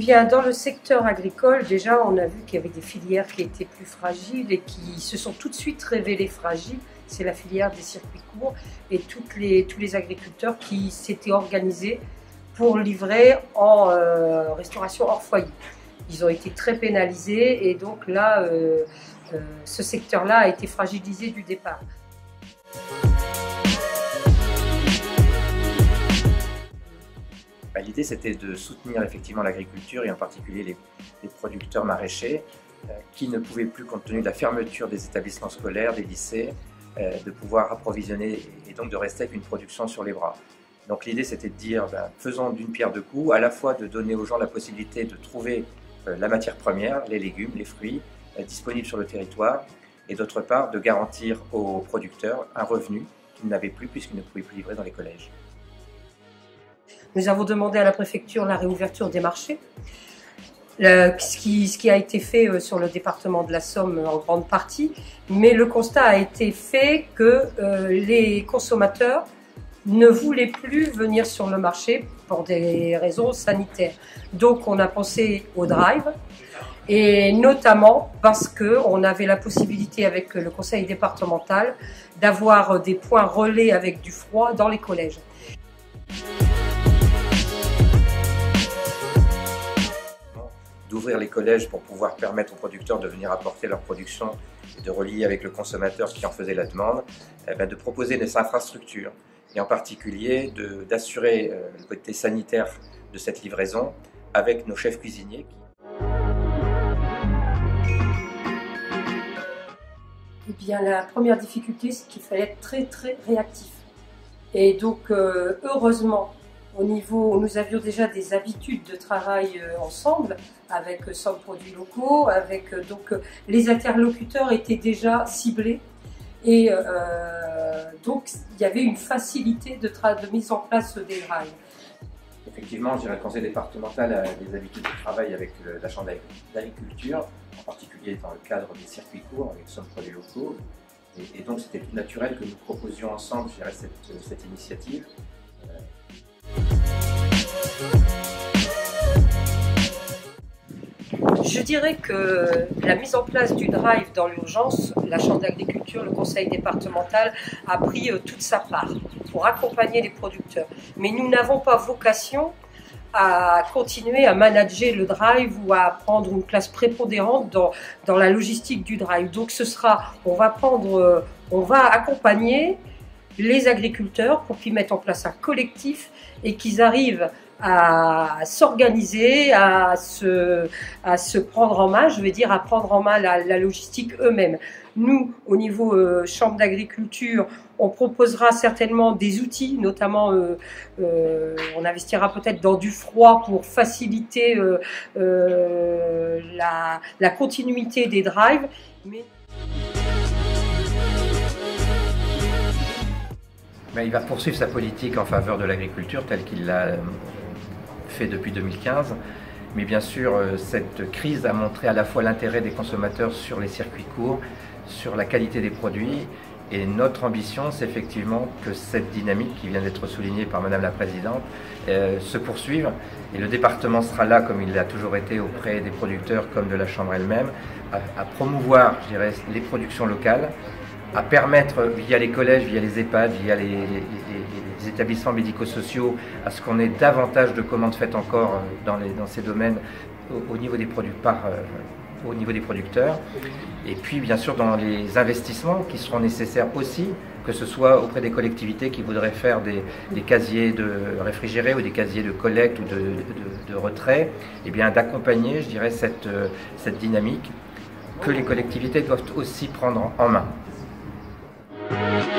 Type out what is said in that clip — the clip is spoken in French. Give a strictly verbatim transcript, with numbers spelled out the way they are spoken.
bien, dans le secteur agricole, déjà, on a vu qu'il y avait des filières qui étaient plus fragiles et qui se sont tout de suite révélées fragiles. C'est la filière des circuits courts et toutes les, tous les agriculteurs qui s'étaient organisés pour livrer en euh, restauration hors foyer. Ils ont été très pénalisés et donc là, euh, euh, ce secteur-là a été fragilisé du départ. L'idée, c'était de soutenir effectivement l'agriculture et en particulier les, les producteurs maraîchers euh, qui ne pouvaient plus, compte tenu de la fermeture des établissements scolaires, des lycées, euh, de pouvoir approvisionner et donc de rester avec une production sur les bras. Donc l'idée, c'était de dire, ben, faisons d'une pierre deux coups, à la fois de donner aux gens la possibilité de trouver euh, la matière première, les légumes, les fruits, euh, disponibles sur le territoire, et d'autre part, de garantir aux producteurs un revenu qu'ils n'avaient plus puisqu'ils ne pouvaient plus livrer dans les collèges. Nous avons demandé à la préfecture la réouverture des marchés, le, ce, qui, ce qui a été fait sur le département de la Somme en grande partie, mais le constat a été fait que euh, les consommateurs ne voulaient plus venir sur le marché pour des raisons sanitaires. Donc on a pensé au drive, et notamment parce qu'on avait la possibilité avec le conseil départemental d'avoir des points relais avec du froid dans les collèges. D'ouvrir les collèges pour pouvoir permettre aux producteurs de venir apporter leur production et de relier avec le consommateur qui en faisait la demande, eh bien de proposer des infrastructures et en particulier d'assurer euh, le côté sanitaire de cette livraison avec nos chefs cuisiniers. Eh bien, la première difficulté, c'est qu'il fallait être très très réactif. Et donc, euh, heureusement, au niveau, nous avions déjà des habitudes de travail euh, ensemble, avec euh, Somme Produits Locaux, avec euh, donc euh, les interlocuteurs étaient déjà ciblés. Et euh, donc, il y avait une facilité de, de mise en place des drives. Effectivement, je dirais, le conseil départemental a des habitudes de travail avec le, la chambre d'agriculture, en particulier dans le cadre des circuits courts avec Somme Produits Locaux. Et, et donc, c'était tout naturel que nous proposions ensemble, je dirais, cette, cette initiative. Je dirais que la mise en place du drive dans l'urgence, la Chambre d'agriculture, le conseil départemental a pris toute sa part pour accompagner les producteurs. Mais nous n'avons pas vocation à continuer à manager le drive ou à prendre une place prépondérante dans, dans la logistique du drive. Donc ce sera, on va prendre, on va accompagner les agriculteurs pour qu'ils mettent en place un collectif et qu'ils arrivent à s'organiser, à se, à se prendre en main, je vais dire à prendre en main la, la logistique eux-mêmes. Nous, au niveau euh, Chambre d'agriculture, on proposera certainement des outils, notamment euh, euh, on investira peut-être dans du froid pour faciliter euh, euh, la, la continuité des drives. Mais... Ben, il va poursuivre sa politique en faveur de l'agriculture telle qu'il l'a fait depuis deux mille quinze. Mais bien sûr, cette crise a montré à la fois l'intérêt des consommateurs sur les circuits courts, sur la qualité des produits. Et notre ambition, c'est effectivement que cette dynamique qui vient d'être soulignée par Madame la Présidente euh, se poursuive. Et le département sera là, comme il l'a toujours été, auprès des producteurs comme de la Chambre elle-même, à, à promouvoir, je dirais, les productions locales, à permettre via les collèges, via les EHPAD, via les, les, les, les établissements médico-sociaux, à ce qu'on ait davantage de commandes faites encore dans, les, dans ces domaines au, au, niveau des produits, par, euh, au niveau des producteurs. Et puis bien sûr dans les investissements qui seront nécessaires aussi, que ce soit auprès des collectivités qui voudraient faire des, des casiers de réfrigérés ou des casiers de collecte ou de, de, de retrait, et bien d'accompagner, je dirais, cette, cette dynamique que les collectivités doivent aussi prendre en main. Thank you.